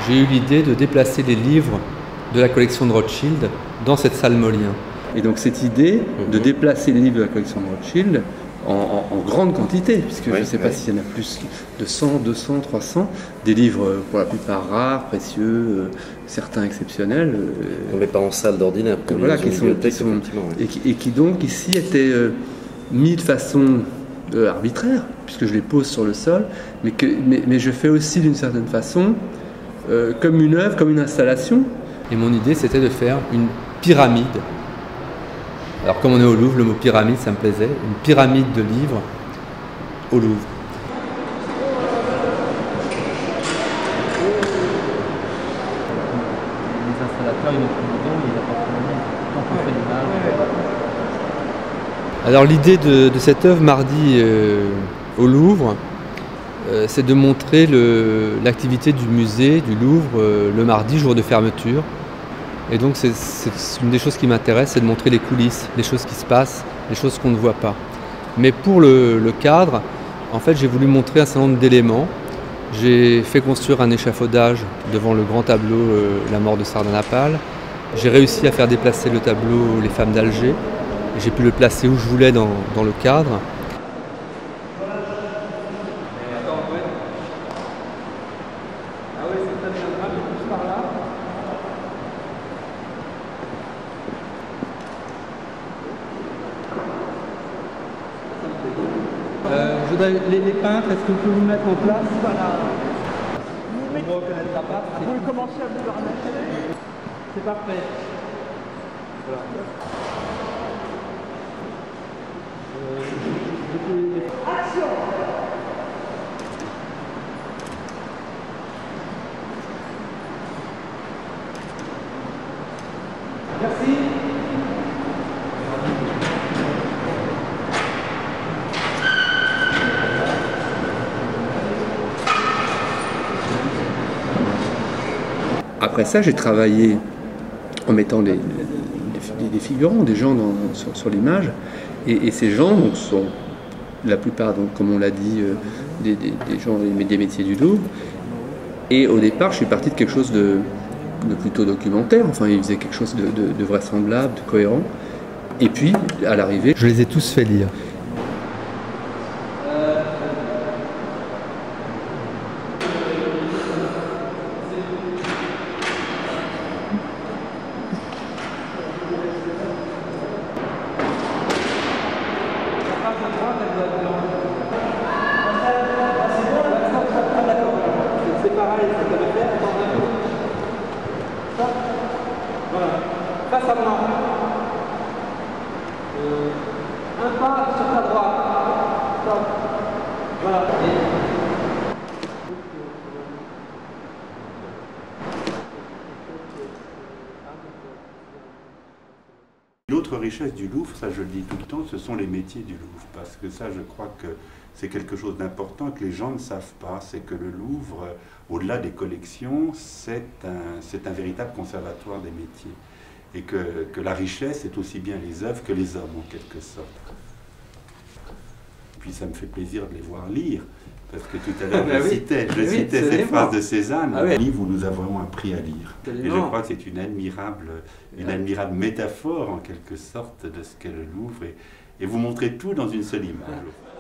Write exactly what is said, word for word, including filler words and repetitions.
j'ai eu l'idée de déplacer les livres de la collection de Rothschild dans cette salle Molien. Et donc cette idée de déplacer les livres de la collection de Rothschild en, en, en grande quantité, puisque oui, je ne sais oui. pas s'il y en a plus de cent, deux cents, trois cents, des livres pour la plupart rares, précieux, euh, certains exceptionnels. Euh, On ne met pas en salle d'ordinaire, comme voilà, qui sont, qui sont, et, qui, et qui donc ici étaient euh, mis de façon euh, arbitraire, puisque je les pose sur le sol, mais, que, mais, mais je fais aussi d'une certaine façon euh, comme une œuvre, comme une installation. Et mon idée c'était de faire une pyramide. Alors comme on est au Louvre, le mot pyramide ça me plaisait, une pyramide de livres au Louvre. Les installateurs ils mettent le dos, ils apportent le livre quand on fait l'image. Alors l'idée de, de cette œuvre mardi euh, au Louvre, euh, c'est de montrer l'activité du musée du Louvre euh, le mardi, jour de fermeture. Et donc c'est une des choses qui m'intéresse, c'est de montrer les coulisses, les choses qui se passent, les choses qu'on ne voit pas. Mais pour le, le cadre, en fait j'ai voulu montrer un certain nombre d'éléments. J'ai fait construire un échafaudage devant le grand tableau euh, La mort de Sardanapale. J'ai réussi à faire déplacer le tableau Les femmes d'Alger. J'ai pu le placer où je voulais dans, dans le cadre. Euh, je voudrais les, les peintres, est-ce que vous pouvez vous mettre en place? Voilà. On ne reconnaîtra pas. Vous pouvez commencer à vous remettre. C'est parfait. Voilà. Action! Merci. Après ça, j'ai travaillé en mettant des, des, des figurants, des gens dans, sur, sur l'image, et, et ces gens donc, sont la plupart, donc, comme on l'a dit, euh, des, des, des gens des métiers du Louvre. Et au départ, je suis parti de quelque chose de, de plutôt documentaire, enfin ils faisaient quelque chose de, de, de vraisemblable, de cohérent. Et puis, à l'arrivée, je les ai tous fait lire. C'est pareil, ça devait faire dans un peu. Ça, voilà. Face à moi. Euh, un pas sur ta droite. Stop. Voilà. L'autre richesse du Louvre, ça je le dis tout le temps, ce sont les métiers du Louvre, parce que ça je crois que c'est quelque chose d'important que les gens ne savent pas, c'est que le Louvre, au-delà des collections, c'est un, c'est un véritable conservatoire des métiers, et que, que la richesse est aussi bien les œuvres que les hommes en quelque sorte. Puis ça me fait plaisir de les voir lire, parce que tout à l'heure je oui. citais, je oui, citais cette phrase de Cézanne, ah, oui. Livre où nous avons appris à lire. Absolument. Et je crois que c'est une admirable, une admirable métaphore en quelque sorte de ce qu'est le Louvre, et, et vous montrez tout dans une seule image.